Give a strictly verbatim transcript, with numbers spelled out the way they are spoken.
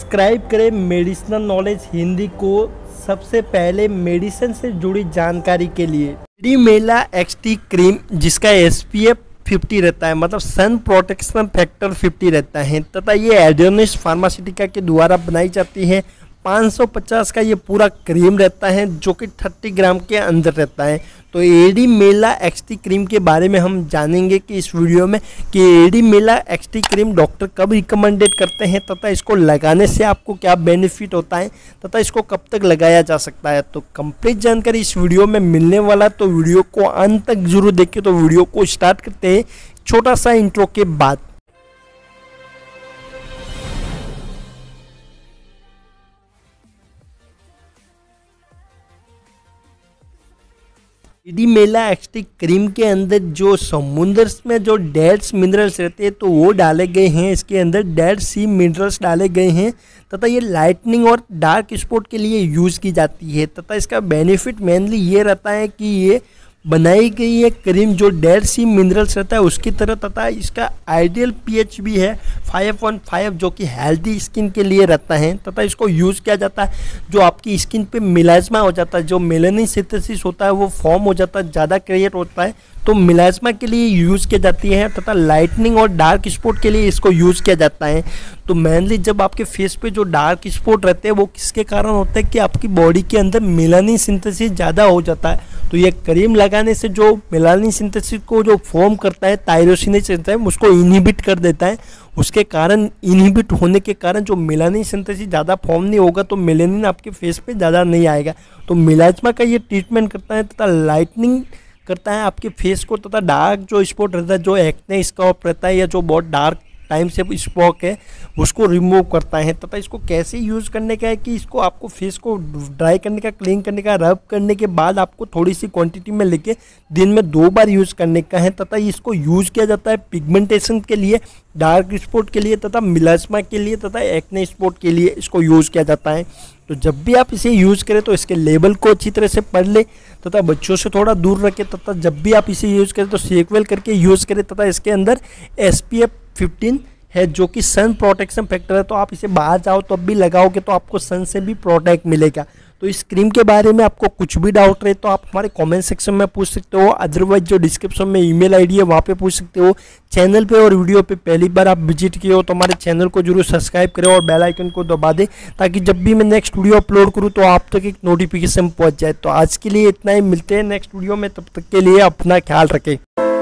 Subscribe करें medicinal knowledge Hindi को सबसे पहले मेडिसिन से जुड़ी जानकारी के लिए। एडीमेला एक्सटी क्रीम जिसका एसपीएफ फिफ्टी रहता है, मतलब सन प्रोटेक्शन फैक्टर फिफ्टी रहता है, तथा ये एडियोनिस फार्मास्यूटिका के द्वारा बनाई जाती है। पाँच सौ पचास का ये पूरा क्रीम रहता है जो कि तीस ग्राम के अंदर रहता है। तो एडीमेला एक्सटी क्रीम के बारे में हम जानेंगे कि इस वीडियो में कि एडीमेला एक्सटी क्रीम डॉक्टर कब रिकमेंडेड करते हैं तथा इसको लगाने से आपको क्या बेनिफिट होता है तथा इसको कब तक लगाया जा सकता है। तो कंप्लीट जानकारी इस वीडियो में मिलने वाला, तो वीडियो को अंत तक जरूर देखिए। तो वीडियो को स्टार्ट करते हैं छोटा सा इंट्रो के बाद। एडीमेला एक्सटी क्रीम के अंदर जो समुद्र में जो डेड मिनरल्स रहते हैं तो वो डाले गए हैं। इसके अंदर डेड सी मिनरल्स डाले गए हैं तथा ये लाइटनिंग और डार्क स्पॉट के लिए यूज़ की जाती है। तथा इसका बेनिफिट मेनली ये रहता है कि ये बनाई गई है क्रीम जो डेड सी मिनरल्स रहता है उसकी तरह, तथा इसका आइडियल पीएच भी है फाइव पॉइंट फाइव जो कि हेल्दी स्किन के लिए रहता है। तथा इसको यूज़ किया जाता है जो आपकी स्किन पे मिलाज्मा हो जाता है, जो मेलानिन सिंथेसिस होता है वो फॉर्म हो जाता है, ज़्यादा क्रिएट होता है, तो मिलाज्मा के लिए यूज़ की जाती है। तथा लाइटनिंग और डार्क स्पॉट के लिए इसको यूज़ किया जाता है। तो मेनली जब आपके फेस पे जो डार्क स्पॉट रहते हैं वो किसके कारण होता है कि आपकी बॉडी के अंदर मेलानिन सिंथेसिस ज़्यादा हो जाता है। तो ये क्रीम लगाने से जो मेलानिन सिंथेसिस को जो फॉर्म करता है टायरोसिनेज एंजाइम उसको इनहिबिट कर देता है। उसके कारण इनहिबिट होने के कारण जो मेलानिन सिंथेसिस ज़्यादा फॉर्म नहीं होगा तो मेलानिन आपके फेस पे ज़्यादा नहीं आएगा। तो मिलाज्मा का ये ट्रीटमेंट करता है तथा लाइटनिंग करता है आपके फेस को, तथा डार्क जो स्पॉट रहता है, जो एक्ने स्कैल्प रहता है या जो बहुत डार्क टाइम से स्पॉट है उसको रिमूव करता है। तथा इसको कैसे यूज़ करने का है कि इसको आपको फेस को ड्राई करने का, क्लीन करने का, रब करने के बाद आपको थोड़ी सी क्वांटिटी में लेके दिन में दो बार यूज़ करने का है। तथा इसको यूज़ किया जाता है पिगमेंटेशन के लिए, डार्क स्पॉट के लिए तथा मिलाज्मा के लिए तथा एक्ने स्पॉट के लिए इसको यूज़ किया जाता है। तो जब भी आप इसे यूज़ करें तो इसके लेबल को अच्छी तरह से पढ़ ले तथा बच्चों से थोड़ा दूर रखें। तथा जब भी आप इसे यूज़ करें तो सीक्वेल करके यूज़ करें। तथा इसके अंदर एस पी एफ फिफ्टीन है जो कि सन प्रोटेक्शन फैक्टर है, तो आप इसे बाहर जाओ तब भी लगाओगे तो आपको सन से भी प्रोटेक्ट मिलेगा। तो इस क्रीम के बारे में आपको कुछ भी डाउट रहे तो आप हमारे कमेंट सेक्शन में पूछ सकते हो, अदरवाइज जो डिस्क्रिप्शन में ईमेल आईडी है वहाँ पे पूछ सकते हो। चैनल पे और वीडियो पे पहली बार आप विजिट किए हो तो हमारे चैनल को जरूर सब्सक्राइब करें और बेल आइकन को दबा दें ताकि जब भी मैं नेक्स्ट वीडियो अपलोड करूँ तो आप तक एक नोटिफिकेशन पहुँच जाए। तो आज के लिए इतना ही, मिलते हैं नेक्स्ट वीडियो में, तब तक के लिए अपना ख्याल रखें।